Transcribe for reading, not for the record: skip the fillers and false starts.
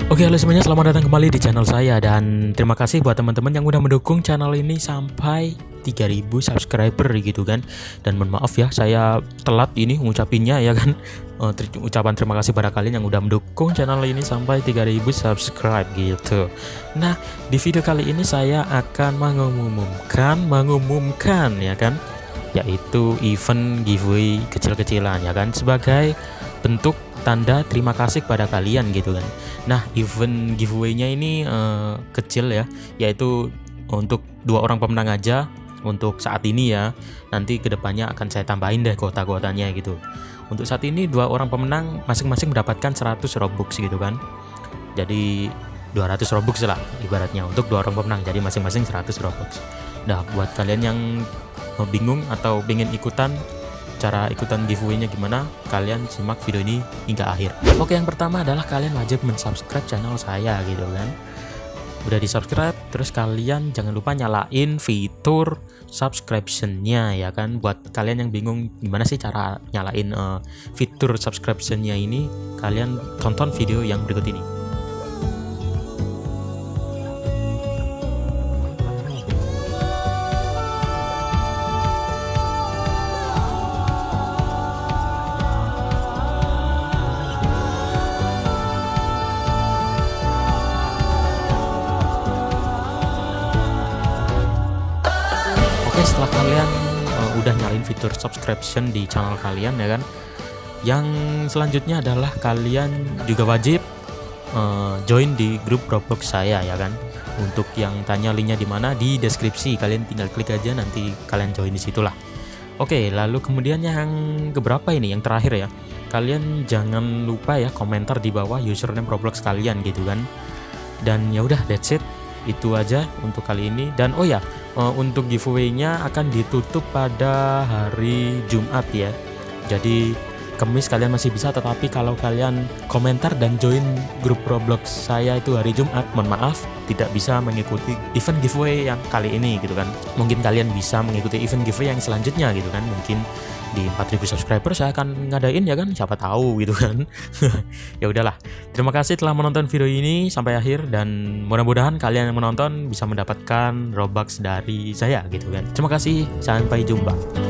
Oke, halo semuanya, selamat datang kembali di channel saya. Dan terima kasih buat teman-teman yang udah mendukung channel ini sampai 3000 subscriber gitu kan. Dan mohon maaf ya, saya telat ini ngucapinnya ya kan. Ucapan terima kasih pada kalian yang udah mendukung channel ini sampai 3000 subscribe gitu. Nah, di video kali ini saya akan mengumumkan ya kan, yaitu event giveaway kecil-kecilan ya kan, sebagai bentuk tanda terima kasih kepada kalian gitu kan. Nah, event giveaway-nya ini kecil ya, yaitu untuk 2 orang pemenang aja untuk saat ini ya. Nanti kedepannya akan saya tambahin deh kuota-kuotanya gitu. Untuk saat ini 2 orang pemenang masing-masing mendapatkan 100 Robux gitu kan. Jadi 200 Robux lah ibaratnya untuk 2 orang pemenang, jadi masing-masing 100 Robux. Nah, buat kalian yang bingung atau pengen ikutan, cara ikutan giveaway-nya gimana, kalian simak video ini hingga akhir. Oke, yang pertama adalah kalian wajib mensubscribe channel saya gitu kan. Udah di subscribe, terus kalian jangan lupa nyalain fitur subscription-nya ya kan. Buat kalian yang bingung gimana sih cara nyalain fitur subscription-nya ini, kalian tonton video yang berikut ini. Oke, setelah kalian udah nyalain fitur subscription di channel kalian ya kan, yang selanjutnya adalah kalian juga wajib join di grup Roblox saya ya kan. Untuk yang tanya linknya di mana, di deskripsi, kalian tinggal klik aja, nanti kalian join di situlah. Oke, lalu kemudian yang keberapa ini, yang terakhir ya, kalian jangan lupa ya komentar di bawah username Roblox kalian gitu kan. Dan ya udah, that's it, itu aja untuk kali ini. Dan oh ya, untuk giveaway-nya akan ditutup pada hari Jumat ya. Jadi Kamis kalian masih bisa, tetapi kalau kalian komentar dan join grup Roblox saya itu hari Jumat, mohon maaf tidak bisa mengikuti event giveaway yang kali ini gitu kan. Mungkin kalian bisa mengikuti event giveaway yang selanjutnya gitu kan. Mungkin di 4000 subscriber saya akan ngadain ya kan, siapa tahu gitu kan. Ya udahlah. Terima kasih telah menonton video ini sampai akhir, dan mudah-mudahan kalian yang menonton bisa mendapatkan Robux dari saya gitu kan. Terima kasih, sampai jumpa.